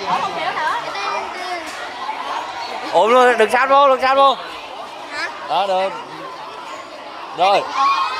không hiểu nữa. Ủa luôn, đừng sát vô, đừng sát vô. Hả? Đó, được. Rồi.